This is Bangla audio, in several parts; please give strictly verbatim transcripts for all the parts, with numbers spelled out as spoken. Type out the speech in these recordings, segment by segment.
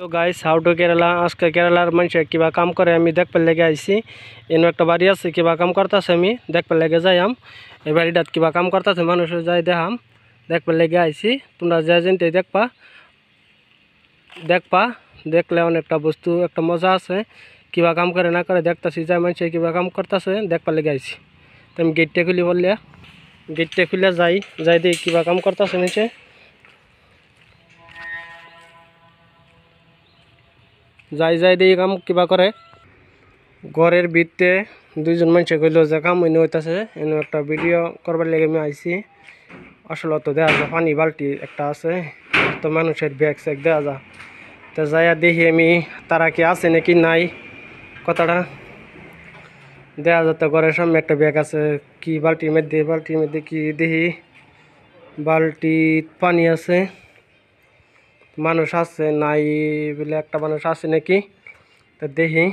তো গাইস হাউ টু কেরালা আজকে কেরালার মানুষ কিবা কাম করে আমি দেখবার লেগে আইছি। এনে একটা বাড়ি আছে কিবা কাম করতেছে আমি দেখবার লেগে যাইম। এই বাড়িটাত কিবা কাম করতেছে মানুষ যাই দেখাম দেখবার লেগে আইছি। তোমরা যা যেতে দেখবা দেখবা দেখলে অনেকটা বস্তু একটা মজা আছে। কিবা কাম করে না করে দেখতেছি যাই মানুষ কিবা কাম করতেছে দেখবার লেগে আইছি। তো আমি গেটটা খুলি বললে গেটটা খুলে যাই যাই দেখি কিবা কাম করতেছে নিচে। যাই যাই দিয়ে কাম কিবা করে ঘরের ভিতরে দুইজন মানুষে কইল যে কাম হইনে হইতাছে এনে একটা ভিডিও করবার লেগে আমি আইছি। আসলে তো দেখা যায় পানি বালতি একটা আছে তো মানুষের ব্যাগ স্যাগ দেওয়া যা তো যাইয়া দেখি আমি তারা কি আছে নাকি নাই কথাটা দেখা যাতে ঘরের সামনে একটা ব্যাগ আছে কি বালতির মধ্যে বালতির মধ্যে কি দেখি বালতি পানি আছে মানুষ আছে নাই বলে একটা মানুষ আছে নাকি তো দেখি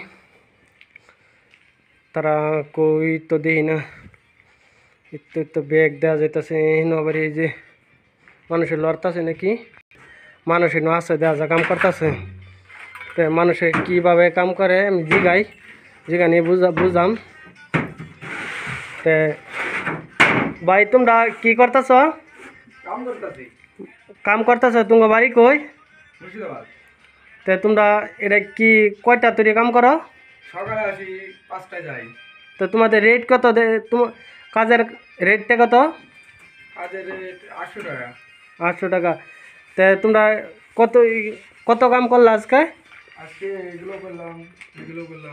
তারা কই তো দেখি না একটু তো ব্যাগ দেওয়া যাইতেছে আবার এই যে মানুষের লড়তেছে নাকি মানুষের আছে দেওয়া যা কাম করতেছে তো মানুষে কীভাবে কাম করে আমি জিগাই জিগা নিয়ে বুঝা বুঝাম। তে ভাই তোমরা কি করতেছ? কাম করতেছি। কাম করতেছ তোমার বাড়ি কই? মুর্শিদাবাদ। তে তোমরা এটা কি কয়টা তৈরি কাম করো? সকালে আসি পাঁচটায় যাই। তো তোমাদের রেট কত? তোমার কাজের রেটটা কত? কাজের রেট আটশো টাকা। আটশো টাকা। তে তোমরা কত কত কাম করলো আজকে? আজকে এগুলো করলাম এগুলো করলাম।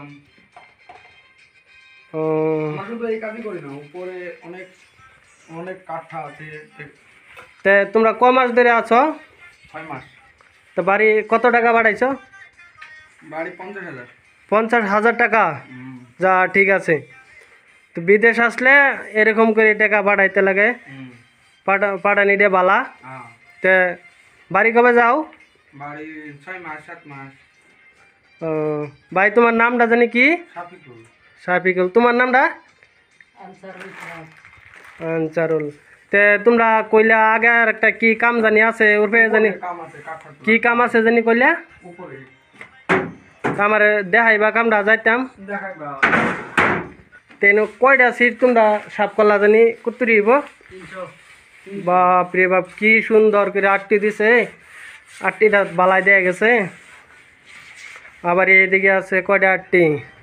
ও আমরা শুধু এই কাজই করি না, উপরে অনেক অনেক কাঠা আছে। তে তোমরা ক মাস ধরে আছো? ছয় মাস। তো বাড়ি কত টাকা বাড়াইছো? বাড়ি পঞ্চাশ হাজার। পঞ্চাশ হাজার টাকা? যা ঠিক আছে। তো বিদেশ আসলে এরকম করে টাকা বাড়াইতে লাগে পাঠা পাঠানি ডে বালা। তে বাড়ি কবে যাও? বাড়ি ছয় মাস সাত মাস। ও ভাই তোমার নামটা জানি কি? সাফিকুল। সাফিকুল। তোমার নামটা? আনসারুল। তে তোমরা কইলা আগে আর একটা কি কাম জানি আছে ওরফে জানি কি কাম আছে জানি কইলা উপরে আমার দেখাইবা কামটা যাইতাম দেখাইবা। তেন কয়টা সিট তোমরা সাফ করলা জানি কুতুরিব? বাপ রে বাপ কি সুন্দর করে আটটি দিছে আটটিটা বালাই দেয়া গেছে। আবার এইদিকে আছে কয়টা আটটি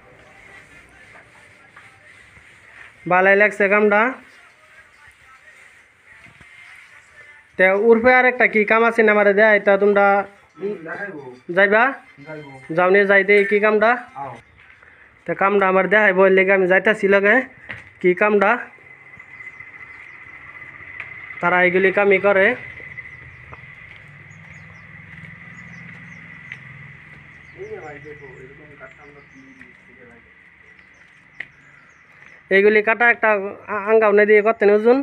বালাই লাগছে কামটা। তে উর্ফে আর একটা কি কাম আছে না আমার দেয় তা তোমরা যাইবা যাও নিয়ে যাই দে কি কামটা তে কামটা আমার দেখাইব লেগে আমি যাইতাছি লগে কি কামটা তারা এইগুলি কামই করে। এইগুলি কাটা একটা আঙ্গাও না দিয়ে করতেন ওজন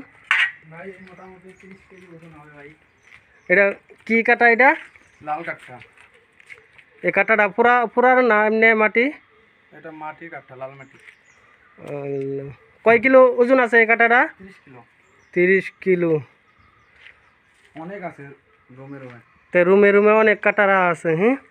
এটা কি কাটা? এটা লাল কাঠটা। এই কাটাটা পুরা পুরার না এমনি মাটি? এটা মাটির কাঠটা, লাল মাটি। কয় কিলো ওজন আছে এই কাটাটা? তিরিশ কিলো। তিরিশ কিলো অনেক আছে রুমে রুমে। তে রুমে রুমে অনেক কাটারা আছে। হ্যাঁ